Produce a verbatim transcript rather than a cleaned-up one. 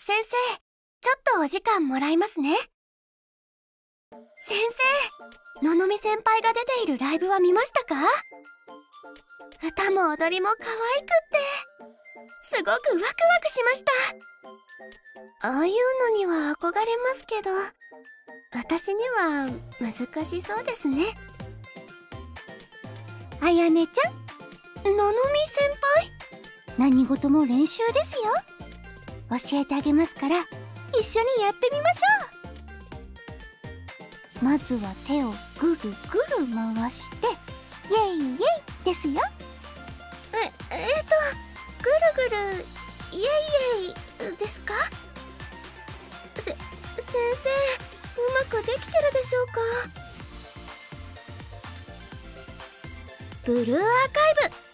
先生、ちょっとお時間もらいますね。先生、ののみ先輩が出ているライブは見ましたか？歌も踊りも可愛くって、すごくワクワクしました。ああいうのには憧れますけど、私には難しそうですね。 あやねちゃん、 ののみ先輩？ 何事も練習ですよ。教えてあげますから一緒にやってみましょう。まずは手をぐるぐる回してイェイイェイですよ。 え、えーとぐるぐるイエイイエイですか？せ、先生、うまくできてるでしょうか？ブルーアーカイブ